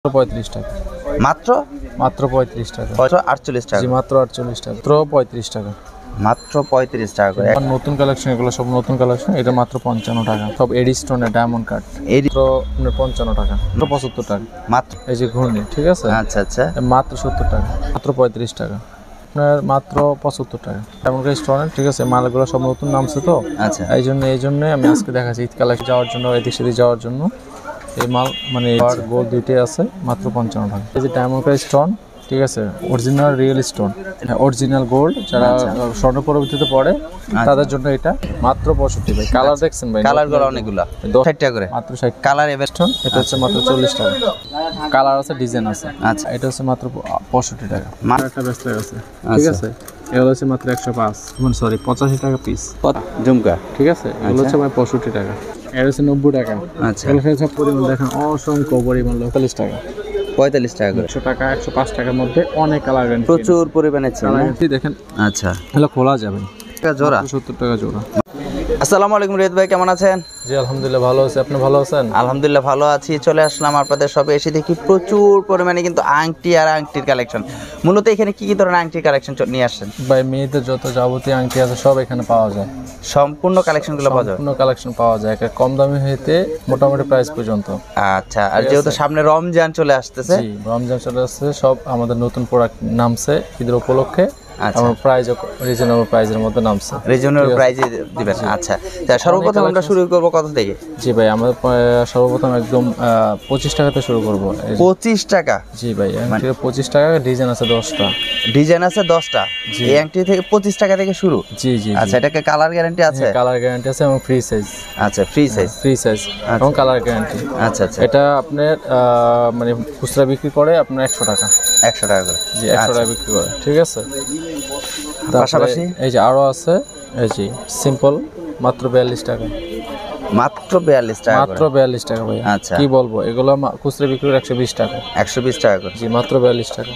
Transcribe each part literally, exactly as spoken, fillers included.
পঁয়ত্রিশ টাকা মাত্র মাত্র পঁয়ত্রিশ টাকা আটচল্লিশ টাকা জি মাত্র আটচল্লিশ টাকা মাত্র পঁয়ত্রিশ টাকা মাত্র পঁয়ত্রিশ টাকা করে নতুন কালেকশন এগুলো সব নতুন কালেকশন এটা মাত্র পঞ্চান্ন টাকা সব এডি স্টোনের ডায়মন্ড কাট মাত্র পঞ্চান্ন টাকা মাত্র পঁচাত্তর টাকা মাত্র এই যে ঘূর্ণি ঠিক আছে আচ্ছা আচ্ছা মাত্র সত্তর টাকা মাত্র পঁয়ত্রিশ টাকা আপনার মাত্র পঁচাত্তর টাকা ডায়মন্ড কাট স্টোনের ঠিক আছে মালগুলো সব নতুন নামছে তো আচ্ছা এই জন্য এই জন্য আমি আজকে দেখাচ্ছি ঈদ কালেকশন যাওয়ার জন্য এদিক সেদিক যাওয়ার জন্য এই মাল মানে গোল্ড দুইটাই আছে মাত্র পঞ্চান্ন টাকা এই যে ডায়মন্ড কাট স্টোন ঠিক আছে original real stone original gold যারা স্বর্ণ পরবর্তীতে পড়ে তাদের জন্য এটা মাত্র পঁয়ষট্টি ভাই কালার দেখছেন ভাই কালার গুলো অনেকগুলো ষাট টাকা করে মাত্র ষাট কালার এভারস্টোন এটা হচ্ছে মাত্র চল্লিশ টাকা কালার আছে ডিজাইন আছে আচ্ছা এটা হচ্ছে মাত্র পঁয়ষট্টি টাকা মাত্র একটা ব্যস্ত আছে ঠিক আছে এগুলো হচ্ছে মাত্র একশো পাঁচ মানে সরি পঁচাশি টাকা পিস ঝুমকা ঠিক আছে এগুলো হচ্ছে মানে পঁয়ষট্টি টাকা এটা হচ্ছে নব্বই টাকা আচ্ছা এগুলো সব পরিমাণ দেখেন অসংখ্য পরিমাণ পঁয়তাল্লিশ টাকা পঁয়তাল্লিশ টাকা করে একশো টাকা একশো পাঁচ টাকার মধ্যে অনেক কালার প্রচুর পরিমাণে দেখেন আচ্ছা এগুলো খোলা যাবে জোড়া সত্তর টাকা জোড়া আসসালামু আলাইকুম রিয়াদ ভাই কেমন আছেন জি আলহামদুলিল্লাহ ভালো আছি আপনি ভালো আছেন আলহামদুলিল্লাহ ভালো আছি চলে আসলাম আপনাদের শপে এসে দেখি প্রচুর পরিমাণে কিন্তু আংটি আর আংটির কালেকশন মূলত এখানে কি কি ধরনের আংটির কালেকশন নিয়ে আসছেন ভাই মেয়েদের যত যাবতীয় আংটি আছে সব এখানে পাওয়া যায় সম্পূর্ণ কালেকশনগুলো পাওয়া যায় সম্পূর্ণ কালেকশন পাওয়া যায় একটা কম দামি হইতে মোটামুটি প্রাইস পর্যন্ত আচ্ছা আর যেহেতু সামনে রমজান চলে আসতেছে জি রমজান চলে আসছে সব আমাদের নতুন প্রোডাক্ট নামছে ঈদের উপলক্ষে আমার প্রাইস রিজনেবল প্রাইসের মধ্যে নামছে রিজনেবল প্রাইসে দিবেন আচ্ছা তা সর্বপ্রথম আমরা শুরু করব কত থেকে জি ভাই আমরা সর্বপ্রথম একদম পঁচিশ টাকাতে শুরু করব পঁচিশ টাকা জি ভাই আংটি পঁচিশ টাকা ডিজাইন আছে দশটা ডিজাইন আছে দশটা এই আংটি থেকে পঁচিশ টাকা থেকে শুরু জি জি আচ্ছা এটাকে কালার গ্যারান্টি আছে কালার গ্যারান্টি আছে এবং ফ্রি সাইজ আচ্ছা ফ্রি সাইজ ফ্রি সাইজ এবং কালার গ্যারান্টি আচ্ছা আচ্ছা এটা আপনার মানে খুচরা বিক্রি করে আপনার একশো টাকা একশো টাকা করে জি একশো টাকা বিক্রি করে ঠিক আছে পাশাপাশি এই যে আরো আছে এই যে সিম্পল মাত্র বিয়াল্লিশ টাকা মাত্র বিয়াল্লিশ টাকা মাত্র বিয়াল্লিশ টাকা ভাই আচ্ছা কি বলবো এগুলো খুচরা বিক্রি করে একশো বিশ টাকা একশো বিশ টাকা করে জি মাত্র বিয়াল্লিশ টাকা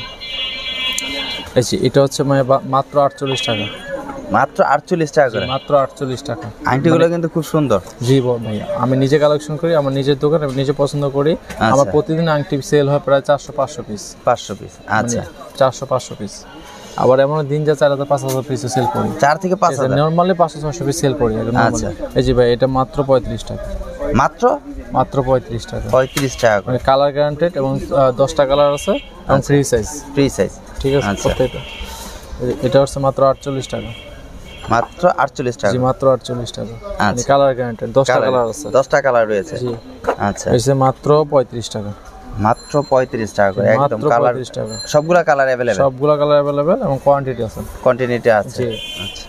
এই যে এটা হচ্ছে মানে মাত্র আটচল্লিশ টাকা মাত্র আটচল্লিশ টাকা করে মাত্র আটচল্লিশ টাকা আংটিগুলো কিন্তু খুব সুন্দর জি ভাই আমি নিজে কালেকশন করি আমার নিজের দোকান নিজে পছন্দ করি আমার প্রতিদিন আংটি সেল হয় প্রায় চারশো পাঁচশো পিস পাঁচশো পিস আচ্ছা চারশো পাঁচশো পিস আবার এমন দিন যা চার হাজার পাঁচ হাজার পিসও সেল করি চার থেকে পাঁচ হাজার নর্মালি পাঁচশো ছশো পিস সেল করি আচ্ছা এই যে ভাই এটা মাত্র পঁয়ত্রিশ টাকা মাত্র মাত্র পঁয়ত্রিশ টাকা পঁয়ত্রিশ টাকা করে কালার গ্যারান্টেড এবং দশটা কালার আছে এবং ফ্রি সাইজ ফ্রি সাইজ ঠিক আছে প্রত্যেকটা এটা হচ্ছে মাত্র আটচল্লিশ টাকা মাত্র আটচল্লিশ টাকা জি মাত্র আটচল্লিশ টাকা কালার গ্যারান্টেড দশটা কালার আছে দশটা কালার রয়েছে জি আচ্ছা এসে মাত্র পঁয়ত্রিশ টাকা মাত্র পঁয়ত্রিশ টাকা করে একদম কালার টাকা সবগুলা কালার अवेलेबल সবগুলা কালার अवेलेबल এবং কোয়ান্টিটি আছে কোয়ান্টিটি আছে জি আচ্ছা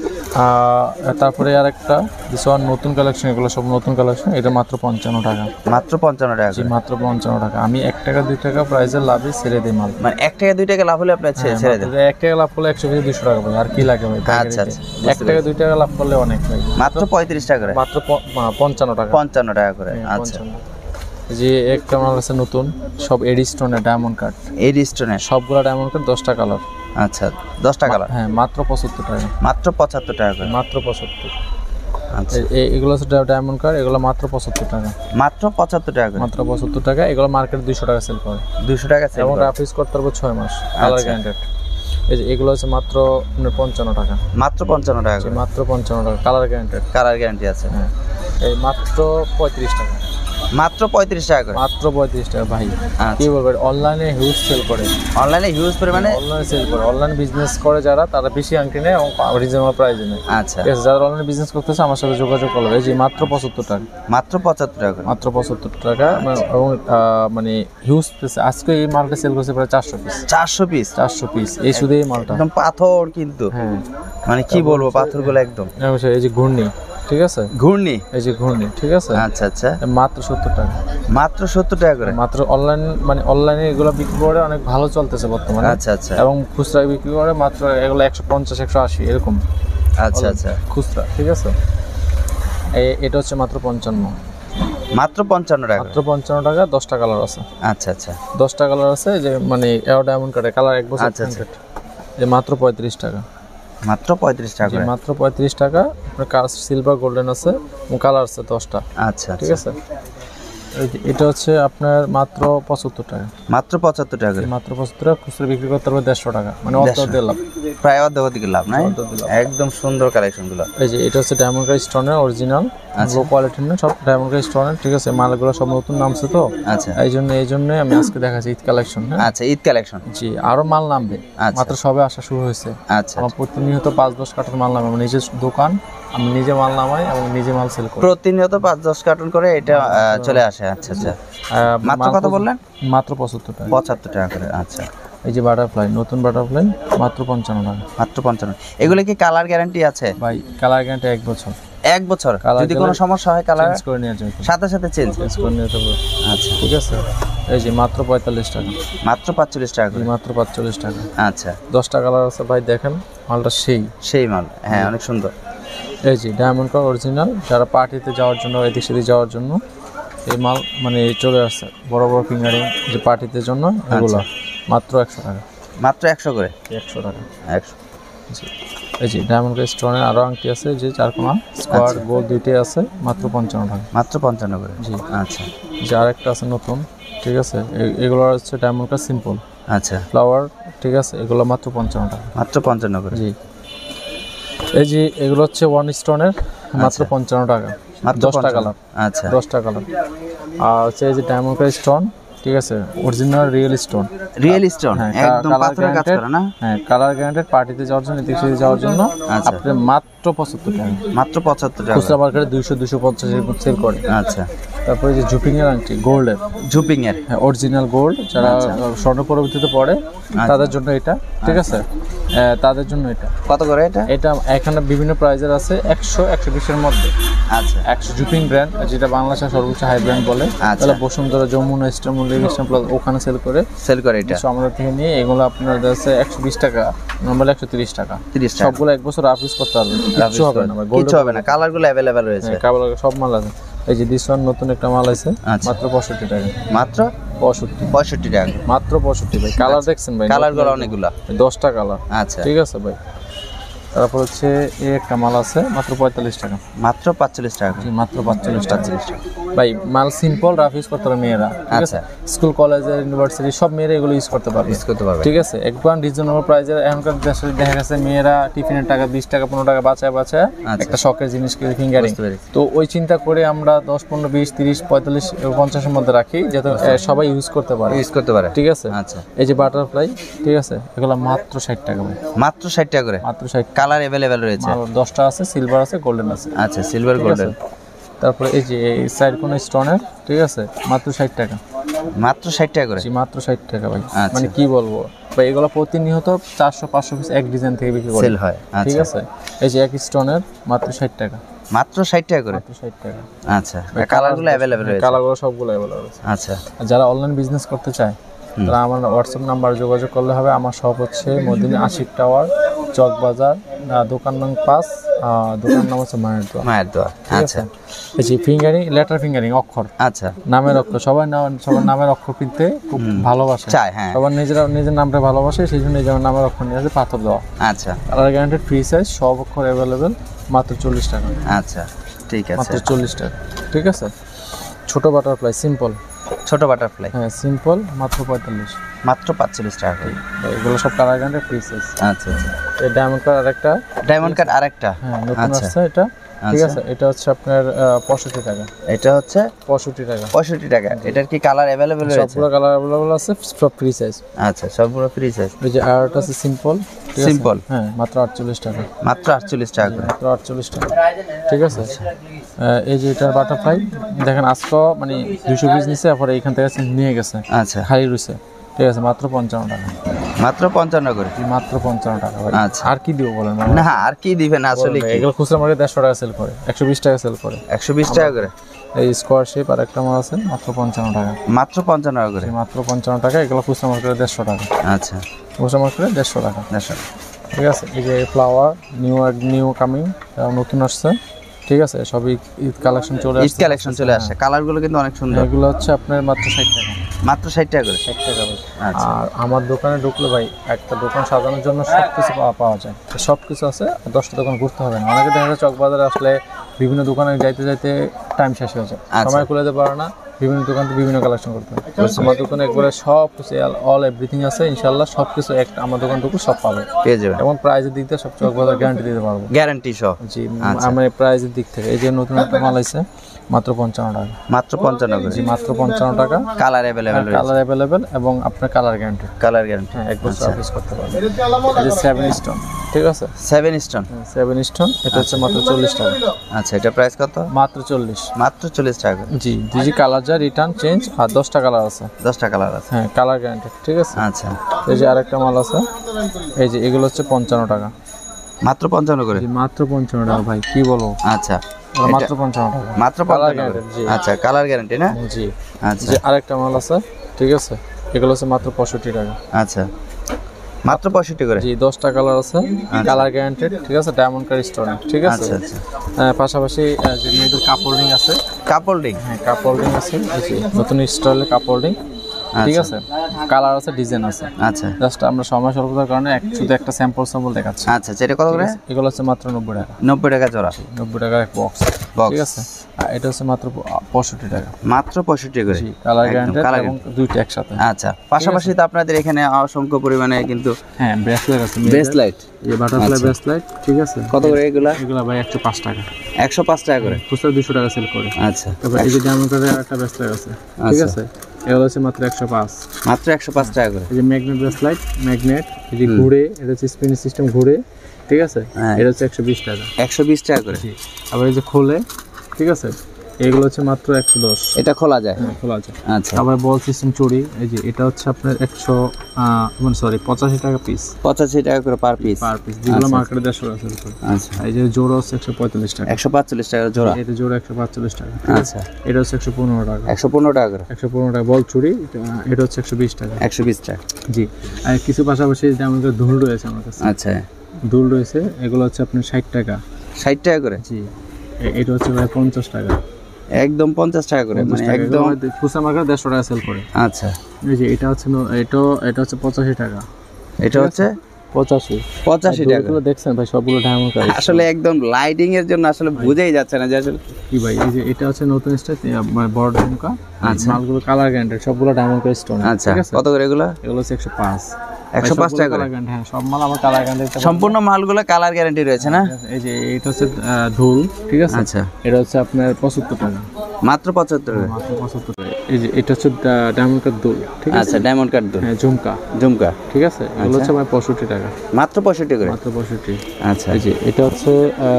তারপরে আরেকটা দিসওয়ান নতুন কালেকশন এগুলো সব নতুন কালেকশন এটা মাত্র পঞ্চান্ন টাকা মাত্র পঞ্চান্ন টাকা জি মাত্র পঞ্চান্ন টাকা আমি এক টাকা দুই টাকা প্রাইসের লাভে ছেড়ে দিই মাল মানে এক টাকা দুই টাকা লাভ হলে আপনি ছেড়ে দেন এক টাকা লাভ করলে একশো কেজি দুশো টাকা ভাই আর কি লাগে ভাই আচ্ছা আচ্ছা এক টাকা দুই টাকা লাভ করলে অনেক ভাই মাত্র পঁয়ত্রিশ টাকা করে মাত্র পঞ্চান্ন টাকা পঞ্চান্ন টাকা করে আচ্ছা যে একটা মাল আছে নতুন সব এডি স্টোনের ডায়মন্ড কাট এডি স্টোনের সবগুলো ডায়মন্ড কাট দশটা কালার আচ্ছা দশটা কালার হ্যাঁ মাত্র পঁচাত্তর টাকা মাত্র পঁচাত্তর টাকা করে মাত্র পঁচাত্তর আচ্ছা এগুলো হচ্ছে ডায়মন্ড কাট এগুলো মাত্র পঁচাত্তর টাকা মাত্র পঁচাত্তর টাকা করে মাত্র পঁচাত্তর টাকা এগুলো মার্কেট দুইশো টাকা সেল করে দুশো টাকা সেল এবং রাফিস করতে পারবো ছয় মাস কালার গ্যারান্টেড এই যে এগুলো হচ্ছে মাত্র পঞ্চান্ন টাকা মাত্র পঞ্চান্ন টাকা করে মাত্র পঞ্চান্ন টাকা কালার গ্যারান্টেড কালার গ্যারান্টি আছে হ্যাঁ এই মাত্র পঁয়ত্রিশ টাকা মাত্র পঁয়ত্রিশ টাকা করে মাত্র পঁয়ত্রিশ টাকা ভাই কি বলবেন অনলাইনে হিউজ সেল করে অনলাইনে হিউজ পরিমাণে অনলাইনে সেল করে অনলাইন বিজনেস করে যারা তারা বেশি আংটি নেয় এবং রিজনেবল প্রাইসে নেয় আচ্ছা যারা অনলাইন বিজনেস করতেছে আমার সাথে যোগাযোগ করবে এই যে মাত্র পঁচাত্তর টাকা মাত্র পঁচাত্তর টাকা মাত্র পঁচাত্তর টাকা এবং মানে হিউজ পিস আজকে এই মালটা সেল করছে প্রায় চারশো পিস চারশো পিস চারশো পিস এই শুধু এই মালটা একদম পাথর কিন্তু হ্যাঁ মানে কি বলবো পাথরগুলো একদম এই যে ঘূর্ণি ঠিক আছে ঘূর্ণি এই যে ঘূর্ণি ঠিক আছে আচ্ছা আচ্ছা মাত্র সত্তর টাকা মাত্র সত্তর টাকা করে মাত্র অনলাইন মানে অনলাইনে এগুলো বিক্রি করে অনেক ভালো চলতেছে বর্তমানে আচ্ছা আচ্ছা এবং খুচরা বিক্রি করে মাত্র এগুলো একশো পঞ্চাশ একশো আশি এরকম আচ্ছা আচ্ছা খুচরা ঠিক আছে এটা হচ্ছে মাত্র পঞ্চান্ন মাত্র পঞ্চান্ন টাকা মাত্র পঞ্চান্ন টাকা দশটা কালার আছে আচ্ছা আচ্ছা দশটা কালার আছে যে মানে এরো ডায়মন্ড কাটে কালার এক বছর আচ্ছা আচ্ছা যে মাত্র পঁয়ত্রিশ টাকা মাত্র পঁয়ত্রিশ টাকা মাত্র পঁয়ত্রিশ টাকা আপনার কালার সিলভার গোল্ডেন আছে এবং কালার আছে দশটা আচ্ছা ঠিক আছে এটা হচ্ছে আপনার মাত্র পঁচাত্তর টাকা। মাত্র পঁচাত্তর টাকা করে। মাত্র পঁচাত্তর টাকা, খুচরা বিক্রি করতে পারবে দেড়শো টাকা, মানে অর্ধেক লাভ, প্রায় অর্ধেক লাভ নাই। একদম সুন্দর কালেকশনগুলো। এই যে এটা হচ্ছে ডায়মন্ড কাট স্টোনের অরিজিনাল, লো কোয়ালিটির না, সব ডায়মন্ড কাট স্টোনের, ঠিক আছে। মালগুলো সব নতুন নামছে তো, আচ্ছা, এই জন্য এই জন্য আমি আজকে দেখাচ্ছি ঈদ কালেকশন। হ্যাঁ, আচ্ছা, ঈদ কালেকশন। জি, আরো মাল নামবে, মাত্র সবে আসা শুরু হয়েছে। আচ্ছা, আমার প্রতিনিয়ত পাঁচ দশ কার্টন মাল নামে, আমার নিজের দোকান, আমি নিজে মাল নামাই এবং নিজে মাল সেল করি। প্রতিনিয়ত পাঁচ দশ কার্টন করে এটা চলে আসে। আচ্ছা আচ্ছা, মাত্র কত বললেন? মাত্র পঁচাত্তর টাকা। পঁচাত্তর টাকা করে। আচ্ছা, এই যে বাটারফ্লাই, নতুন বাটারফ্লাই মাত্র পঞ্চান্ন টাকা। মাত্র পঞ্চান্ন। এগুলো কি কালার গ্যারান্টি আছে? ভাই কালার গ্যারান্টি এক বছর। এক বছর, যদি কোনো সমস্যা হয় কালার চেঞ্জ করে নিয়ে যাবে, সাথে সাথে চেঞ্জ চেঞ্জ করে নিয়ে যাবে। আচ্ছা, ঠিক আছে। এই যে মাত্র পঁয়তাল্লিশ টাকা। মাত্র পাঁচচল্লিশ টাকা করে। মাত্র পাঁচচল্লিশ টাকা। আচ্ছা, দশটা কালার আছে ভাই, দেখেন মালটা সেই সেই মাল। হ্যাঁ, অনেক সুন্দর। এই যে ডায়মন্ড কাট অরিজিনাল, যারা পার্টিতে যাওয়ার জন্য, এদিক সেদিক যাওয়ার জন্য এই মাল মানে চলে আসছে, বড় বড় ফিঙ্গারিং যে পার্টিতে জন্য, এগুলো মাত্র একশো টাকা। মাত্র একশো করে। একশো টাকা। একশো। জি, এই যে ডায়মন্ড কাট স্টোনের আরও আংটি আছে, যে চার কোনা স্কোয়ার গোল দুইটাই আছে, মাত্র পঞ্চান্ন টাকা। মাত্র পঞ্চান্ন করে। জি, আচ্ছা। যে আরেকটা আছে নতুন, ঠিক আছে, এগুলো হচ্ছে ডায়মন্ড কাট সিম্পল, আচ্ছা, ফ্লাওয়ার, ঠিক আছে, এগুলো মাত্র পঞ্চান্ন টাকা। মাত্র পঞ্চান্ন করে। জি, এই যে এগুলো হচ্ছে ওয়ান স্টোনের, মাত্র পঞ্চান্ন টাকা। দশটা কালার। আচ্ছা, দশটা কালার। আর হচ্ছে এই যে ডায়মন্ড কাট স্টোন, ঠিক আছে, original real stone. Real stone, একদম পাথরের কাজ করা না? হ্যাঁ, কালার গ্যারান্টেড, পার্টিতে যাওয়ার জন্য, এদিকে সেদিকে যাওয়ার জন্য আপনি মাত্র পঁচাত্তর টাকা। মাত্র পঁচাত্তর টাকা। খুচরা মার্কেটে দুইশো দুইশো পঞ্চাশ এর সেল করে। আচ্ছা। তারপরে যে জুপিং এর আংটি, গোল্ডের, জুপিং এর, হ্যাঁ, অরিজিনাল গোল্ড, যারা স্বর্ণ পরবর্তীতে পড়ে তাদের জন্য এটা, ঠিক আছে, তাদের জন্য এটা। কত করে এটা? এটা এখানে বিভিন্ন প্রাইজের আছে, একশো একশো বিশের মধ্যে। আচ্ছা, একশো জুপিং ব্র্যান্ড, যেটা বাংলাদেশের সর্বোচ্চ হাই ব্র্যান্ড বলে, তাহলে বসুন্ধরা, যমুনা, স্টামুল, লিভিংস্টন প্লাস ওখানে সেল করে সেল করে এটা। আমরা থেকে নিয়ে এগুলো আপনার কাছে একশো বিশ টাকা, নর্মালি একশো তিরিশ টাকা। তিরিশ টাকা। সবগুলো এক বছর রাফ ইউজ করতে পারবে, কিছু হবে না, কিছু হবে না। কালারগুলো অ্যাভেলেবেল রয়েছে, কালার সব মাল আছে। এই যে দিস ওয়ান নতুন একটা মাল আছে, মাত্র পঁয়ষট্টি টাকা। মাত্র পঁয়ষট্টি পঁয়ষট্টি টাকা। মাত্র পঁয়ষট্টি ভাই। কালার দেখছেন ভাই? কালারগুলো অনেকগুলো, দশটা কালার। আচ্ছা, ঠিক আছে ভাই। তারপর হচ্ছে এই একটা মাল আছে, মাত্র পঁয়তাল্লিশ টাকা। মাত্র পাঁচচল্লিশ টাকা। মাত্র পাঁচচল্লিশ টাকা। ভাই মাল সিম্পল, রাফ ইউজ করতে পারে মেয়েরা, ঠিক আছে, স্কুল কলেজের ইউনিভার্সিটি সব মেয়েরা এগুলো ইউজ করতে পারবে, ইউজ করতে পারবে, ঠিক আছে, একদম রিজনেবল প্রাইসে। এখনকার দেশে দেখা গেছে মেয়েরা টিফিনের টাকা বিশ টাকা পনেরো টাকা বাঁচায় বাঁচায় একটা শখের জিনিস কিনে ফিঙ্গারিং, তো ওই চিন্তা করে আমরা দশ পনেরো বিশ তিরিশ পঁয়তাল্লিশ পঞ্চাশের মধ্যে রাখি, যাতে সবাই ইউজ করতে পারে, ইউজ করতে পারে, ঠিক আছে। আচ্ছা, এই যে বাটারফ্লাই, ঠিক আছে, এগুলো মাত্র ষাট টাকা ভাই। মাত্র ষাট টাকা করে। মাত্র ষাট। কালার অ্যাভেলেবেল রয়েছে, দশটা আছে, সিলভার আছে, গোল্ডেন আছে। আচ্ছা, সিলভার গোল্ডেন। তারপরে এই যে এই সাইড কোন স্টোনের, ঠিক আছে, মাত্র ষাট টাকা। মাত্র ষাট টাকা করে। মাত্র ষাট টাকা ভাই। মানে কি বলবো ভাই, এগুলো প্রতিনিয়ত চারশো পাঁচশো পিস এক ডিজাইন থেকে বিক্রি করে, সেল হয়, ঠিক আছে। এই যে এক স্টোনের মাত্র ষাট টাকা। মাত্র ষাট টাকা করে। মাত্র ষাট টাকা। আচ্ছা, কালারগুলো अवेलेबल রয়েছে, কালারগুলো সবগুলো अवेलेबल আছে। আচ্ছা, যারা অনলাইন বিজনেস করতে চায় তারা আমার হোয়াটসঅ্যাপ নাম্বার যোগাযোগ করলে হবে। আমার শপ হচ্ছে মদিনা আশিক টাওয়ার, চক বাজার, দোকান নং পাঁচ, দোকান নাম হচ্ছে মায়ের দোয়া। মায়ের দোয়া। আচ্ছা, এই যে ফিঙ্গারিং, লেটার ফিঙ্গারিং, অক্ষর, আচ্ছা, নামের অক্ষর, সবাই সবার নামের অক্ষর কিনতে খুব ভালোবাসে, চায়, হ্যাঁ, সবার নিজেরা নিজের নামটা ভালোবাসে, সেই জন্য এই যেমন নামের অক্ষর নিয়ে আসে পাথর দেওয়া। আচ্ছা, কালার গ্যারান্টেড, ফ্রি সাইজ, সব অক্ষর অ্যাভেলেবেল, মাত্র চল্লিশ টাকা। আচ্ছা, ঠিক আছে, মাত্র চল্লিশ টাকা, ঠিক আছে। ছোট বাটারফ্লাই সিম্পল, ছোট বাটারফ্লাই, হ্যাঁ সিম্পল, মাত্র পঁয়তাল্লিশ। মাত্র পাঁচচল্লিশ টাকা। এগুলো সব কালার গ্যারান্টেড, ফ্রি সাইজ। আচ্ছা, এই ডায়মন্ড কাট আরেকটা, ডায়মন্ড কাট আরেকটা, হ্যাঁ নতুন আসছে এটা, ঠিক আছে। এটা হচ্ছে আপনার পঁয়ষট্টি টাকা। এটা হচ্ছে পঁয়ষট্টি টাকা। পঁয়ষট্টি টাকা। এটার কি কালার अवेलेबल রয়েছে? সবগুলো কালার अवेलेबल আছে, সব ফ্রি সাইজ। আচ্ছা, সবগুলো ফ্রি সাইজ। এই যে আরটা আছে সিম্পল, সিম্পল, হ্যাঁ মাত্র আটচল্লিশ টাকা। মাত্র আটচল্লিশ টাকা করে। মাত্র আটচল্লিশ টাকা, ঠিক আছে। এই যে এটার বাটারফ্লাই দেখেন, আজকে মানে দুইশো পিস নিছে, তারপরে এইখান থেকে নিয়ে গেছে, আচ্ছা, খালি রইছে, ঠিক আছে, মাত্র পঞ্চান্ন টাকা। মাত্র পঞ্চান্ন করে। মাত্র পঞ্চান্ন টাকা ভাই। আচ্ছা, আর কি দিব বলেন? না আর কি দিবেন আসলে, এগুলো খুচরা মার্কেটে দেড়শো টাকা সেল করে, একশো বিশ টাকা সেল করে, একশো বিশ টাকা করে। এই স্কোয়ার শেপ আর একটা মাল আছে, মাত্র পঞ্চান্ন টাকা। মাত্র পঞ্চান্ন টাকা করে। মাত্র পঞ্চান্ন টাকা। এগুলো খুচরা মার্কেটে দেড়শো টাকা। আচ্ছা, খুচরা মার্কেটে দেড়শো টাকা। দেড়শো, ঠিক আছে। এই যে ফ্লাওয়ার নিউ নিউ কামিং, নতুন আসছে, ঠিক আছে, সবই ঈদ কালেকশন চলে আসছে, ঈদ কালেকশন চলে আসছে। কালারগুলো কিন্তু অনেক সুন্দর। এগুলো হচ্ছে আপনার মাত্র ষাট টাকা। মাত্র ষাট টাকা করে। ষাট টাকা ভাই। আচ্ছা, আর আমার দোকানে ঢুকলে ভাই একটা দোকান সাজানোর জন্য সব কিছু পাওয়া পাওয়া যায়, সব কিছু আছে, দশটা দোকান ঘুরতে হবে না। অনেকে দেখা যায় চক বাজারে আসলে বিভিন্ন দোকানে যাইতে যাইতে টাইম শেষ হয়ে যায়, সময় খুলে দিতে পারে না, বিভিন্ন দোকান থেকে বিভিন্ন কালেকশন করতে হয়। আমার দোকানে একবারে সব কিছু অল এভরিথিং আছে ইনশাআল্লাহ, সব কিছু একটা আমার দোকান থেকে সব পাবে, পেয়ে যাবেন। এবং প্রাইজের দিক থেকে সবচেয়ে বড় গ্যারান্টি দিতে পারবো, গ্যারান্টি সহ। জি আমি প্রাইজের দিক থেকে এই যে নতুন একটা মাল আছে মাত্র পঞ্চান্ন টাকা, মাত্র পঞ্চান্ন করে, জি মাত্র পঞ্চান্ন টাকা। কালার অ্যাভেলেবেল, কালার অ্যাভেলেবেল এবং আপনার কালার গ্যারান্টি, কালার গ্যারান্টি, হ্যাঁ এক বছর ইউজ করতে পারবেন। এই যে সেভেন স্টোন, ঠিক আছে সেভেন স্টোন, সেভেন স্টোন এটা হচ্ছে মাত্র চল্লিশ টাকা। আচ্ছা, এটা প্রাইস কত? মাত্র চল্লিশ, মাত্র চল্লিশ টাকা। জি জি কালার যা রিটার্ন চেঞ্জ আর দশটা কালার আছে, দশটা কালার আছে, হ্যাঁ কালার গ্যারান্টি, ঠিক আছে। আচ্ছা, এই যে আরেকটা মাল আছে, এই যে এগুলো হচ্ছে পঞ্চান্ন টাকা, মাত্র পঞ্চান্ন করে, মাত্র পঞ্চান্ন টাকা ভাই কি বলবো। আচ্ছা, মাত্র পঞ্চান্ন টাকা, মাত্র পঞ্চান্ন করে, আচ্ছা কালার গ্যারান্টি না, জি। আচ্ছা, যে আরেকটা মাল আছে, ঠিক আছে এগুলো হচ্ছে মাত্র পঁয়ষট্টি টাকা, আচ্ছা মাত্র পঁয়ষট্টি করে, জি দশটা কালার আছে, কালার গ্যারান্টেড, ঠিক আছে ডায়মন্ড কার স্টোন, ঠিক আছে। আচ্ছা আচ্ছা, পাশাপাশি যে মেয়েদের কাপ হোল্ডিং আছে, কাপ হোল্ডিং, হ্যাঁ কাপ হোল্ডিং আছে, নতুন স্টাইলের কাপ হোল্ডিং, ঠিক আছে কালার আছে ডিজাইন আছে। আচ্ছা, জাস্ট আমরা সময় স্বল্পতার কারণে এক শুধু একটা স্যাম্পল স্যাম্পল দেখাচ্ছি। আচ্ছা, এটা কত করে? এগুলো হচ্ছে মাত্র নব্বই টাকা, নব্বই টাকা জোড়া, নব্বই টাকার এক বক্স, ঠিক আছে। আর এটা হচ্ছে মাত্র পঁয়ষট্টি টাকা, মাত্র পঁয়ষট্টি করে, কালার গ্যারান্টেড এবং দুইটা একসাথে। আচ্ছা, পাশাপাশি তো আপনাদের এখানে অসংখ্য পরিমাণে কিন্তু হ্যাঁ ব্রেসলেট আছে, ব্রেসলেট, এই বাটারফ্লাই ব্রেসলেট, ঠিক আছে। কত করে এগুলা? এগুলা ভাই একশো পাঁচ টাকা, একশো পাঁচ টাকা করে, খুচরা দুশো টাকা সেল করে। আচ্ছা, তারপর এই যে ডায়মন্ড কার্ডের একটা ব্রেসলেট আছে, ঠিক আছে এগুলো হচ্ছে মাত্র একশো পাঁচ, মাত্র একশো পাঁচ টাকা করে। এই যে ম্যাগনেট ব্রেসলেট, ম্যাগনেট এই যে ঘুরে, এটা হচ্ছে স্পিন সিস্টেম ঘুরে, ঠিক আছে এটা হচ্ছে একশো বিশ টাকা, একশো বিশ টাকা করে। আবার এই যে খোলে, ঠিক আছে এগুলো হচ্ছে মাত্র একশো দশ, এটা খোলা যায়, হ্যাঁ খোলা যায়। আচ্ছা, তারপরে বল সিস্টেম চুড়ি, এই যে এটা হচ্ছে আপনার একশো মানে সরি পঁচাশি টাকা পিস, পঁচাশি টাকা করে পার পিস, পার পিস, যেগুলো মার্কেটে দেড়শো টাকা সেল করে। আচ্ছা, এই যে জোড়া হচ্ছে একশো পঁয়তাল্লিশ টাকা, একশো পাঁচচল্লিশ টাকা জোড়া, এটা জোড়া একশো পাঁচচল্লিশ টাকা, আচ্ছা এটা হচ্ছে একশো পনেরো টাকা, একশো পনেরো টাকা করে, একশো পনেরো টাকা বল চুড়ি, এটা হচ্ছে একশো বিশ টাকা, একশো বিশ টাকা, জি। আর কিছু পাশাপাশি যে আমাদের ধুল রয়েছে আমার কাছে, আচ্ছা দুল রয়েছে, এগুলো হচ্ছে আপনার ষাট টাকা, ষাট টাকা করে, জি। এটা হচ্ছে ভাই পঞ্চাশ টাকা, একদম পঞ্চাশ টাকা করে, মানে একদম খুচরা মার্কেটে দেড়শো টাকা সেল করে। আচ্ছা, এই যে এটা হচ্ছে এটা এটা হচ্ছে পঁচাশি টাকা, এটা হচ্ছে পঁচাশি পঁচাশি টাকা। এগুলো দেখছেন ভাই সবগুলো ডায়মন্ড কার, আসলে একদম লাইটিং এর জন্য আসলে বুঝেই যাচ্ছে না যে আসলে কি ভাই। এই যে এটা হচ্ছে নতুন স্টাইল মানে বড় ঝুমকা, আচ্ছা মালগুলো কালার গ্যারান্টেড, সবগুলো ডায়মন্ড কার স্টোন, আচ্ছা কত করে এগুলো? এগুলো হচ্ছে একশো পাঁচ, একশো পাঁচ টাকা করে, হ্যাঁ সব মাল আমার কালার গ্যারান্টি, সম্পূর্ণ মালগুলো কালার গ্যারান্টি রয়েছে না। এই যে এটা হচ্ছে ধুল, ঠিক আছে, আচ্ছা এটা হচ্ছে আপনার পঁচাত্তর টাকা, মাত্র পঁচাত্তর টাকা, মাত্র পঁচাত্তর টাকা। এই যে এটা হচ্ছে ডায়মন্ড কার দুল, ঠিক আছে, আচ্ছা ডায়মন্ড কাট দুল, হ্যাঁ ঝুমকা, ঝুমকা, ঠিক আছে এগুলো হচ্ছে আমার পঁয়ষট্টি টাকা, মাত্র পঁয়ষট্টি করে, মাত্র পঁয়ষট্টি। আচ্ছা, এই যে এটা হচ্ছে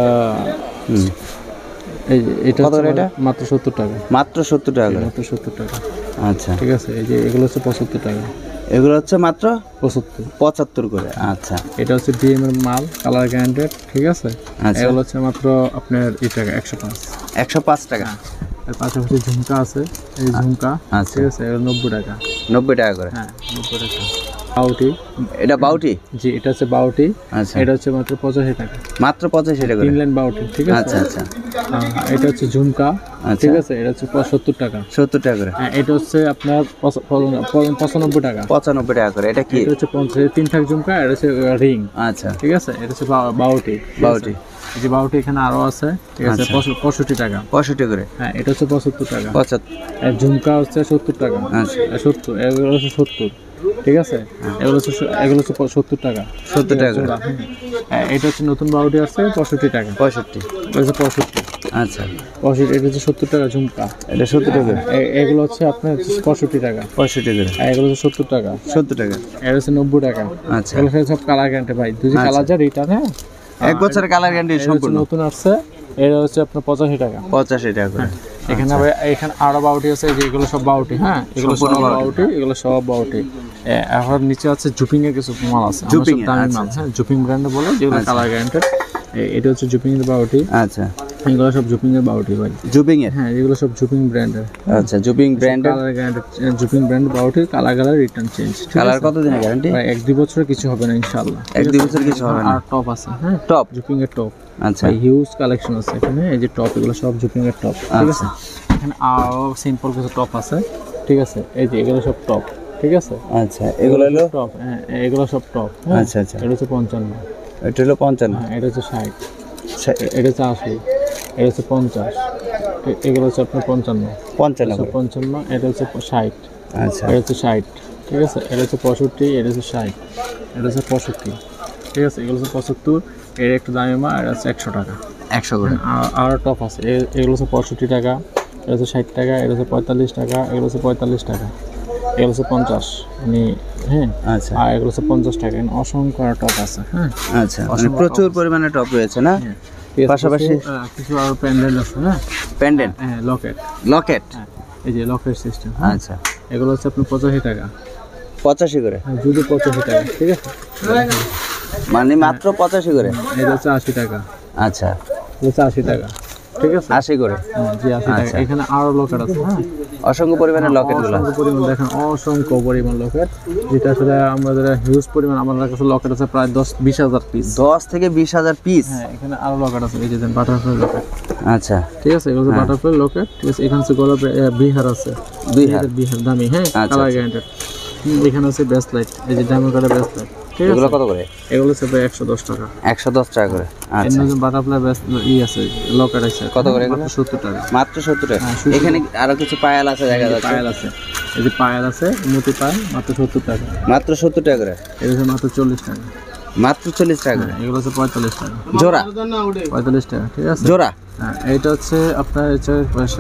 এই যে এটা হচ্ছে এটা মাত্র সত্তর টাকা, মাত্র সত্তর টাকা করে, মাত্র সত্তর টাকা, আচ্ছা ঠিক আছে। এই যে এগুলো হচ্ছে পঁচাত্তর টাকা, এগুলো হচ্ছে মাত্র পঁচাত্তর পঁচাত্তর করে, আচ্ছা এটা হচ্ছে ডিএম এর মাল কালার গ্যারান্টেড, ঠিক আছে। আচ্ছা, এগুলো হচ্ছে মাত্র আপনার এই টাকা একশো পাঁচ, একশো পাঁচ টাকা। এর পাশাপাশি ঝুমকা আছে, এই ঝুমকা, আচ্ছা ঠিক আছে এগুলো নব্বই টাকা, নব্বই টাকা করে, হ্যাঁ নব্বই টাকা। বাউটি, এটা বাউটি, জি এটা হচ্ছে বাউটি, আচ্ছা এটা হচ্ছে মাত্র পঁচাশি টাকা, মাত্র পঁচাশি টাকা, তিন লাইন বাউটি, ঠিক আছে। আচ্ছা আচ্ছা, এটা হচ্ছে ঝুমকা, ঠিক আছে এটা হচ্ছে সত্তর টাকা, সত্তর টাকা করে, হ্যাঁ এটা হচ্ছে আপনার পঁচানব্বই টাকা, পঁচানব্বই টাকা করে। এটা কি? এটা হচ্ছে পঞ্চাশ, তিন থাক ঝুমকা, এটা হচ্ছে রিং, আচ্ছা ঠিক আছে এটা হচ্ছে বাউটি, বাউটি, এই যে বাউটি এখানে আরো আছে, ঠিক আছে পঁয়ষট্টি টাকা, পঁয়ষট্টি করে, হ্যাঁ এটা হচ্ছে পঁচাত্তর টাকা, পঁচাত্তর, আর ঝুমকা হচ্ছে সত্তর টাকা, আচ্ছা সত্তর, এগুলো হচ্ছে সত্তর, ঠিক আছে এগুলো হচ্ছে এগুলো হচ্ছে সত্তর টাকা, সত্তর টাকা করে, হ্যাঁ এটা হচ্ছে নতুন বাউটি আসছে পঁয়ষট্টি টাকা, পঁয়ষট্টি, এটা হচ্ছে পঁয়ষট্টি, আচ্ছা পঁয়ষট্টি, এটা হচ্ছে সত্তর টাকা ঝুমকা, এটা সত্তর টাকা, এগুলো হচ্ছে আপনার পঁয়ষট্টি টাকা, পঁয়ষট্টি করে, এগুলো হচ্ছে সত্তর টাকা, সত্তর টাকা, এটা হচ্ছে নব্বই টাকা, আচ্ছা এগুলো সব কালার গ্যারান্টি ভাই, দুই কালার যা রিটার্ন, হ্যাঁ এক বছরের কালার গ্যারান্টি সম্পূর্ণ, নতুন আসছে এটা হচ্ছে আপনার পঁচাশি টাকা, পঁচাশি টাকা করে। এখানে আবার এখানে আরো বাউটি আছে, যে এগুলো সব বাউটি, হ্যাঁ এগুলো সব বাউটি, এগুলো সব বাউটি। এখন নিচে আছে জুপিং এর কিছু মাল আছে, জুপিং দামি মাল, হ্যাঁ জুপিং ব্র্যান্ড বলে, যেগুলো কালার গ্যারান্টেড। এটা হচ্ছে জুপিং এর বাউটি, আচ্ছা এগুলো সব জুপিং এর বাউটি ভাই, জুপিং এর, হ্যাঁ এগুলো সব জুপিং ব্র্যান্ডের, আচ্ছা জুপিং ব্র্যান্ডের, কালার গ্যারান্টেড, জুপিং ব্র্যান্ড বাউটি, colour colour return change, colour কত দিনের গ্যারান্টি? এক দুই বছরের কিছু হবে না ইনশাআল্লাহ, এক দুই বছর কিছু হবে না। আর টপ আছে, হ্যাঁ টপ, জুপিং এর টপ, আচ্ছা হিউজ কালেকশন আছে এখানে, এই যে টপ এগুলো সব জুপিং এর টপ, ঠিক আছে। এখানে আরো সিম্পল কিছু টপ আছে, ঠিক আছে এই যে এগুলো সব টপ, ঠিক আছে, আচ্ছা এগুলো হলো টপ, হ্যাঁ এগুলো সব টপ, আচ্ছা আচ্ছা, এটা হচ্ছে পঞ্চান্ন, এটা হলো পঞ্চান্ন, হ্যাঁ এটা হচ্ছে ষাট, এটা হচ্ছে আশি, এটা হচ্ছে পঞ্চাশ, এগুলো হচ্ছে আপনার পঞ্চান্ন। পঞ্চান্ন করে। পঞ্চান্ন, এটা হচ্ছে ষাট। আচ্ছা, এটা হচ্ছে ষাট, ঠিক আছে। এটা হচ্ছে পঁয়ষট্টি, এটা হচ্ছে ষাট, এটা হচ্ছে পঁয়ষট্টি, ঠিক আছে। এগুলো হচ্ছে পঁচাত্তর, এর একটু দামি মা, এটা হচ্ছে একশো টাকা। একশো করে। আর টপ আছে, এগুলো হচ্ছে পঁয়ষট্টি টাকা, এটা হচ্ছে ষাট টাকা, এটা হচ্ছে পঁয়তাল্লিশ টাকা, এগুলো হচ্ছে পঁয়তাল্লিশ টাকা, এগুলো হচ্ছে পঞ্চাশ, মানে হ্যাঁ। আচ্ছা, আর এগুলো হচ্ছে পঞ্চাশ টাকা। অসংখ্য টপ আছে, হ্যাঁ। আচ্ছা, মানে প্রচুর পরিমাণে টপ রয়েছে না? পাশাপাশি কিছু আর প্যান্ডেন্ট আছে, হ্যাঁ। প্যান্ডেন্ট, হ্যাঁ, লকেট। লকেট, এই যে লকেট সিস্টেম। আচ্ছা, এগুলো হচ্ছে আপনার পঁচাশি টাকা। পঁচাশি করে? যদি পঁচাশি টাকা, ঠিক আছে। মানে মাত্র পঁচাশি করে। এটা হচ্ছে আশি টাকা। আচ্ছা, এটা হচ্ছে আশি টাকা, ঠিক আছে। আশি করে, জি আশি টাকা। এখানে আরো লকেট আছে, হ্যাঁ। অসংখ্য পরিমাণে লকেট গুলো, অসংখ্য পরিমাণ, দেখেন অসংখ্য পরিমাণ লকেট, যেটা আসলে আমাদের হিউজ পরিমাণ। আমাদের কাছে লকেট আছে প্রায় দশ বিশ হাজার পিস। দশ থেকে বিশ হাজার পিস। হ্যাঁ, এখানে আরো লকেট আছে, এই যে বাটারফ্লাই লকেট। আচ্ছা, ঠিক আছে, এগুলো বাটারফ্লাই লকেট, ঠিক আছে। এখানে আছে গোলাপ বিহার আছে, বিহার, বিহার দামি, হ্যাঁ, কালার গ্যারান্টেড। এখানে আছে ব্রেসলেট, এই যে ডায়মন্ড কালার ব্রেসলেট, ঠিক আছে। এগুলো কত করে? এগুলো হচ্ছে প্রায় একশো দশ টাকা। একশো দশ টাকা করে। আচ্ছা, এর বাটারফ্লাই ই আছে, লকেট আছে। কত করে এগুলো? সত্তর টাকা। মাত্র সত্তর টাকা। এখানে আরো কিছু পায়াল আছে, দেখা যাচ্ছে পায়াল আছে, এই যে পায়াল আছে, মোতি পায়াল, মাত্র সত্তর টাকা। মাত্র সত্তর টাকা করে। এটা হচ্ছে মাত্র চল্লিশ টাকা। মাত্র চল্লিশ টাকা করে। এগুলো হচ্ছে পঁয়তাল্লিশ টাকা জোড়া। পঁয়তাল্লিশ টাকা, ঠিক আছে। জোড়া, হ্যাঁ। এইটা হচ্ছে আপনার হচ্ছে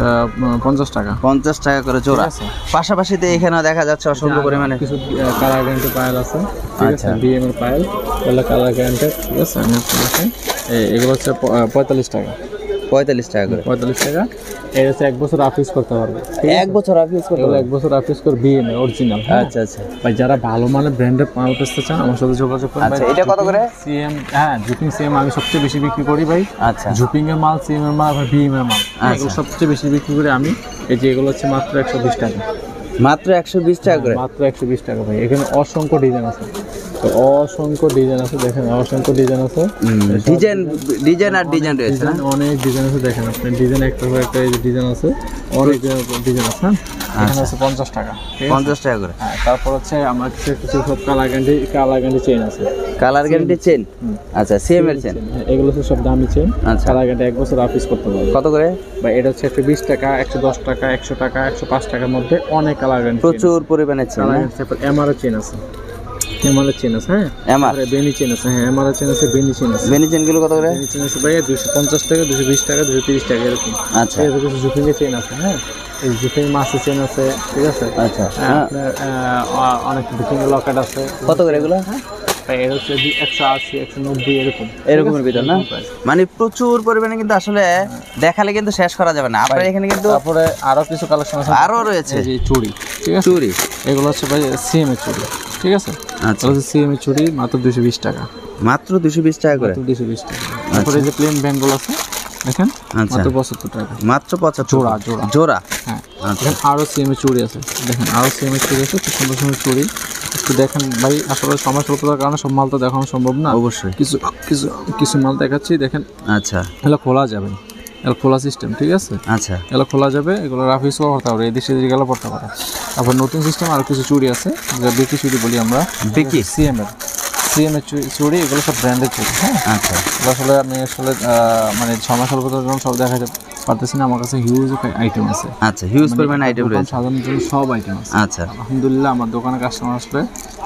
পঞ্চাশ টাকা। পঞ্চাশ টাকা করে জোড়া। পাশাপাশি তো এখানেও দেখা যাচ্ছে অসংখ্য পরিমাণে কিছু কালার গ্যারান্টি পায়াল আছে, ঠিক আছে। বিএম এর পায়াল, এগুলো কালার গ্যারান্টি, ঠিক আছে। আমি আপনাকে এগুলো হচ্ছে পঁয়তাল্লিশ টাকা। পঁয়তাল্লিশ টাকা করে। পঁয়তাল্লিশ টাকা। এর হচ্ছে এক বছর আফিস করতে পারবে। এক বছর আফিস করতে পারবে? এক বছর আফিস করে বিএম এ অরিজিনাল। আচ্ছা, আচ্ছা ভাই, যারা ভালো মানের ব্র্যান্ডের মাল বেচতে চান আমার সাথে যোগাযোগ করুন। আচ্ছা, এটা কত করে? সিএম, হ্যাঁ, জুপিং সিএম আমি সবচেয়ে বেশি বিক্রি করি ভাই। আচ্ছা, জুপিং এর মাল, সিএম এর মাল, বিএম এর মাল, এগুলো সবচেয়ে বেশি বিক্রি করি আমি। এই যে এগুলো হচ্ছে মাত্র একশো বিশ টাকা। মাত্র একশো বিশ টাকা করে। মাত্র একশো বিশ টাকা ভাই। এখানে অসংখ্য ডিজাইন আছে, অসংখ্য ডিজাইন আছে, দেখেন অসংখ্য ডিজাইন আছে। ডিজাইন, ডিজাইন আর ডিজাইন রয়েছে, অনেক ডিজাইন আছে। দেখেন আপনি ডিজাইন একটা পর একটা ডিজাইন আছে, অনেক ডিজাইন আছে। এখানে আছে পঞ্চাশ টাকা। পঞ্চাশ টাকা করে। হ্যাঁ, তারপর হচ্ছে আমার কিছু কিছু সব colour guarantee, colour guarantee chain আছে। কালার গ্যারান্টি চেন, আচ্ছা, সিএম এর চেন। এগুলো হচ্ছে সব দামি চেন। আচ্ছা, কালার গ্যারান্টি এক বছর অফিস করতে পারবে। কত করে? ভাই, এটা হচ্ছে একশো বিশ টাকা, একশো দশ টাকা, একশো টাকা, একশো পাঁচ টাকার মধ্যে অনেক কালার গ্যারান্টি, প্রচুর পরিমাণে চেন। এমআরও চেন আছে, এমআরও চেন আছে, হ্যাঁ। এমআর বেনি চেন আছে, হ্যাঁ, এমআরও চেন আছে, বেনি চেন আছে। বেনি চেন গুলো কত করে? বেনি চেন আছে ভাই দুশো পঞ্চাশ টাকা, দুশো বিশ টাকা, দুশো তিরিশ টাকা, এরকম। আচ্ছা, এর কিছু জুপিং এর চেন আছে, হ্যাঁ। এই জুপিং মাছের চেন আছে, ঠিক আছে। আচ্ছা, আপনার অনেক জুপিং লকেট আছে। কত করে এগুলো? এর হচ্ছে একশো আশি, একশো নব্বই, এরকম এরকমের ভিতর না? মানে প্রচুর পরিমাণে কিন্তু আসলে দেখালে কিন্তু শেষ করা যাবে না। আপনার এখানে কিন্তু তারপরে আরো কিছু কালেকশন আছে, আরো রয়েছে। এই যে চুড়ি, ঠিক আছে। চুড়ি, এগুলো হচ্ছে ভাই সিএম এর চুড়ি, ঠিক আছে। আচ্ছা, হচ্ছে সিএম এর চুড়ি, মাত্র দুশো বিশ টাকা। মাত্র দুশো বিশ টাকা করে। দুশো বিশ টাকা। তারপরে এই যে প্লেন ব্যাঙ্গল আছে, দেখেন, মাত্র পঁচাত্তর টাকা। মাত্র পঁচাত্তর। জোড়া, জোড়া, জোড়া, হ্যাঁ। দেখেন আরো সিএম এর চুড়ি আছে, দেখেন আরো সিএম এর চুড়ি আছে, খুব সুন্দর সুন্দর চুড়ি। একটু দেখেন ভাই, আসলে সময় স্বল্পতার কারণে সব মাল তো দেখানো সম্ভব না। অবশ্যই কিছু কিছু কিছু মাল দেখাচ্ছি, দেখেন। আচ্ছা, এগুলো খোলা যাবে, এগুলো খোলা সিস্টেম, ঠিক আছে। আচ্ছা, এগুলো খোলা যাবে, এগুলো রাফিস করতে পারে, এদিক সেদিক গেলে পড়তে পারে। তারপর নতুন সিস্টেম আর কিছু চুড়ি আছে, যেটা বিকি চুড়ি বলি আমরা। বিকি সিএম এর সিএম এর চুড়ি, এগুলো সব ব্র্যান্ডের চুড়ি, হ্যাঁ। আচ্ছা, এগুলো আসলে আমি আসলে মানে সময় স্বল্পতার জন্য সব দেখাতে পারতেছি না। আমার কাছে হিউজ আইটেম আছে। আচ্ছা, হিউজ পরিমাণ আইটেম রয়েছে, সাজানোর জন্য সব আইটেম আছে। আচ্ছা, আলহামদুলিল্লাহ আমার দোকানে কাস্টমার আসলে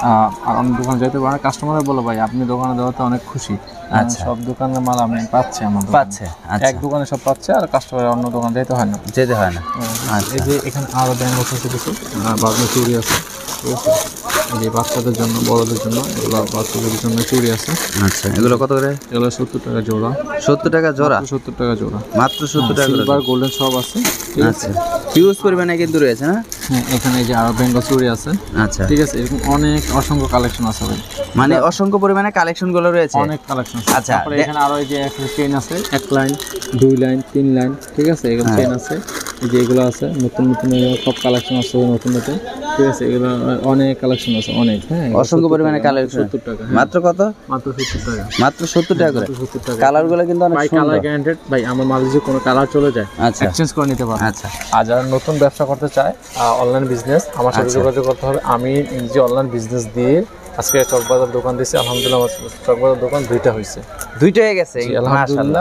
আর অন্য দোকানে যেতে পারে, কাস্টমারে বলে ভাই আপনি দোকানে দেওয়াতে অনেক খুশি। আচ্ছা, সব দোকানের মাল আমি পাচ্ছি, আমার পাচ্ছে, এক দোকানে সব পাচ্ছে, আর কাস্টমার অন্য দোকানে যেতে হয় না, যেতে হয় না। এই যে এখানে আরো ব্যাঙ্গ আছে কিছু, বাজনা চুড়ি আছে, ঠিক আছে। এই যে বাচ্চাদের জন্য, বড়দের জন্য, এগুলো বাচ্চাদের জন্য চুড়ি আছে। আচ্ছা, এগুলো কত করে? এগুলো সত্তর টাকা জোড়া। সত্তর টাকা জোড়া? সত্তর টাকা জোড়া, মাত্র সত্তর টাকা। সিলভার গোল্ডেন সব আছে, ঠিক আছে। হিউজ পরিমাণে কিন্তু রয়েছে না? হ্যাঁ, এখানে এই যে আরো বেঙ্গল চুড়ি আছে, আচ্ছা, ঠিক আছে। এরকম অনেক অসংখ্য কালেকশন আছে ভাই, মানে অসংখ্য পরিমাণে কালেকশন গুলো রয়েছে, অনেক কালেকশন আছে। আচ্ছা, তারপরে এখানে আরো এই যে একটা চেইন আছে, এক লাইন, দুই লাইন, তিন লাইন, ঠিক আছে। এগুলো চেইন আছে, এই যে এগুলো আছে, নতুন নতুন সব কালেকশন আছে, নতুন নতুন, ঠিক আছে। এগুলো অনেক কালেকশন আছে, অনেক, হ্যাঁ, অসংখ্য পরিমাণে কালেকশন। সত্তর টাকা। মাত্র কত? মাত্র সত্তর টাকা। মাত্র সত্তর টাকা করে। সত্তর টাকা। কালার গুলো কিন্তু অনেক সুন্দর। কালার গ্যারান্টেড ভাই, আমার মাল যদি কোনো কালার চলে যায়, আচ্ছা, এক্সচেঞ্জ করে নিতে পারবে। আচ্ছা, আর যারা নতুন ব্যবসা করতে চায়, অনলাইন বিজনেস, আমার সাথে যোগাযোগ করতে হবে। আমি যে অনলাইন বিজনেস দিয়ে আজকে চকবাজার দোকান দিয়েছি, আলহামদুলিল্লাহ আমার চকবাজার দোকান দুইটা হয়েছে, দুইটা হয়ে গেছে, আলহামদুলিল্লাহ।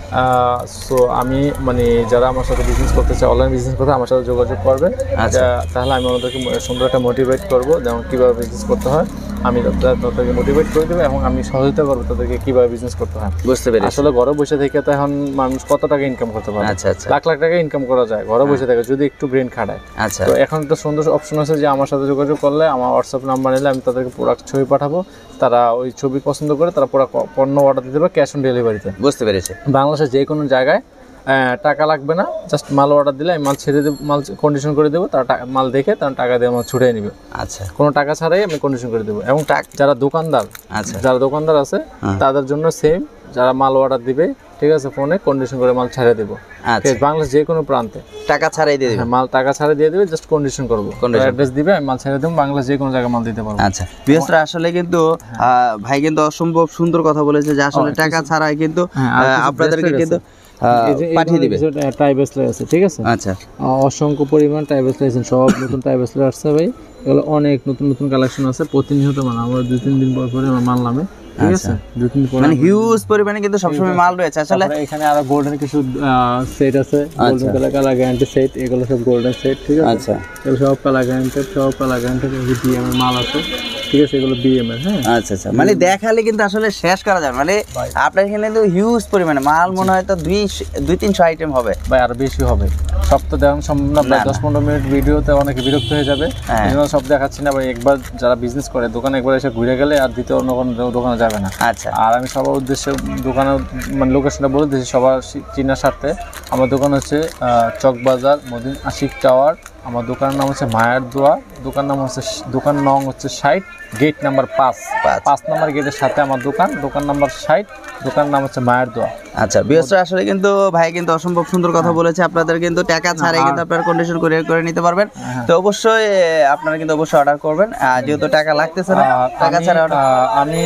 সো আমি মানে যারা আমার সাথে বিজনেস করতে চায়, অনলাইন বিজনেস করতে আমার সাথে যোগাযোগ করবে, তাহলে আমি ওনাদেরকে সুন্দর একটা মোটিভেট করবো, যেমন কীভাবে বিজনেস করতে হয় আমি তাদেরকে মোটিভেট করে দেবো এবং আমি সহযোগিতা করবো তাদেরকে কীভাবে বিজনেস করতে হয়। বুঝতে পেরেছি। আসলে ঘরে বসে থেকে তো এখন মানুষ কত টাকা ইনকাম করতে পারে, আচ্ছা আচ্ছা, লাখ লাখ টাকা ইনকাম করা যায় ঘরে বসে থেকে যদি একটু ব্রেন খাটায়। আচ্ছা, তো এখন তো সুন্দর অপশন আছে যে আমার সাথে যোগাযোগ করলে আমার হোয়াটসঅ্যাপ নাম্বার নিলে আমি তাদেরকে প্রোডাক্ট ছবি পাঠাবো, তারা ওই ছবি পছন্দ করে তারা পুরো পণ্য অর্ডার দিতে পারে ক্যাশ অন ডেলিভারিতে। বুঝতে পেরেছি। বাংলাদেশের যে কোনো জায়গায় টাকা লাগবে না, জাস্ট মাল অর্ডার দিলে আমি মাল ছেড়ে দেবো, মাল কন্ডিশন করে দেবো, তারা মাল দেখে তারা টাকা দিয়ে মাল ছুটিয়ে নেবে। আচ্ছা, কোনো টাকা ছাড়াই আমি কন্ডিশন করে দেবো। এবং যারা দোকানদার, আচ্ছা, যারা দোকানদার আছে তাদের জন্য সেম, যারা মাল অর্ডার দিবে ঠিক আছে ফোনে কন্ডিশন করে মাল ছেড়ে দেবো। আচ্ছা, বাংলাদেশ যে কোনো প্রান্তে টাকা ছাড়াই দিয়ে দেবে, মাল টাকা ছাড়াই দিয়ে দেবে, জাস্ট কন্ডিশন করবো, অ্যাড্রেস দিবে, আমি মাল ছেড়ে দেবো, বাংলাদেশ যে কোনো জায়গায় মাল দিতে পারবো। আচ্ছা ভিউয়ার্সরা, আসলে কিন্তু ভাই কিন্তু অসম্ভব সুন্দর কথা বলেছে যে আসলে টাকা ছাড়াই কিন্তু আপনাদেরকে কিন্তু পাঠিয়ে দিবে। টাই ব্রেসলেট আছে, ঠিক আছে। আচ্ছা, অসংখ্য পরিমাণ টাই ব্রেসলেট আছে, সব নতুন টাই ব্রেসলেট আসছে ভাই, এগুলো অনেক নতুন নতুন কালেকশন আছে, প্রতিনিয়ত মানে আমরা দুই তিন দিন পর পরে আমার মাল নামে, ঠিক আছে, দুই তিন পর মানে হিউজ পরিমাণে কিন্তু সবসময় মাল রয়েছে। আসলে এখানে আরো গোল্ডেন কিছু সেট আছে, golden colour colour guarantee set, এগুলো সব গোল্ডেন সেট, ঠিক আছে। আচ্ছা, এগুলো সব কালার গ্যারান্টেড, সব কালার গ্যারান্টেড, বিএম এর মাল আছে, ঠিক আছে, এগুলো বিএম এর। হ্যাঁ, আচ্ছা আচ্ছা, মানে দেখালে কিন্তু আসলে শেষ করা যাবে, মানে আপনার এখানে কিন্তু হিউজ পরিমাণে মাল মনে হয় তো দুই দুই তিনশো আইটেম হবে ভাই, আরো বেশি হবে। সব তো দেখানো সম্ভব না, প্রায় দশ পনেরো মিনিট ভিডিওতে অনেকে বিরক্ত হয়ে যাবে, সব দেখাচ্ছি না ভাই। একবার যারা বিজনেস করে দোকানে একবার এসে ঘুরে গেলে আর দ্বিতীয় অন্য কোনো দোকানে যাবে না। আচ্ছা, আর আমি সবার উদ্দেশ্যে দোকানের মানে লোকেশনটা বলে দিয়েছি সবার চিনার স্বার্থে। আমার দোকান হচ্ছে চকবাজার মদিন আশিক টাওয়ার, আমার দোকানের নাম হচ্ছে মায়ের দোয়া, দোকান নাম হচ্ছে দোকান নং হচ্ছে ষাট, গেট নাম্বার পাঁচ, পাঁচ নাম্বার গেটের সাথে আমার দোকান, দোকান নাম্বার ষাট, দোকান নাম হচ্ছে মায়ের দোয়া। আচ্ছা ভিউয়ার্সরা, আসলে কিন্তু ভাই কিন্তু অসম্ভব সুন্দর কথা বলেছে, আপনাদের কিন্তু টাকা ছাড়াই কিন্তু আপনারা কন্ডিশন করে করে নিতে পারবেন। তো অবশ্যই আপনারা কিন্তু অবশ্যই অর্ডার করবেন, যেহেতু টাকা লাগতেছে না, টাকা ছাড়া আমি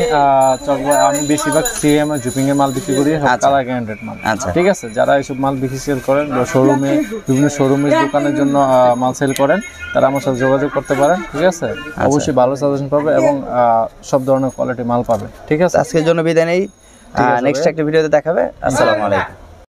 আমি বেশিরভাগ সিএম জুপিং এর মাল বিক্রি করি, কালার গ্যারান্টেড মাল। আচ্ছা, ঠিক আছে, যারা এইসব মাল বিক্রি সেল করেন শোরুমে, বিভিন্ন শোরুমের দোকানের জন্য মাল সেল করেন, তারা আমার সাথে যোগাযোগ করতে পারেন, ঠিক আছে। অবশ্যই ভালো সাজেশন পাবে এবং সব ধরনের কোয়ালিটি মাল পাবে, ঠিক আছে। আজকের জন্য বিদায় নেই, নেক্সট একটা ভিডিওতে দেখাবে। আসসালামু আলাইকুম।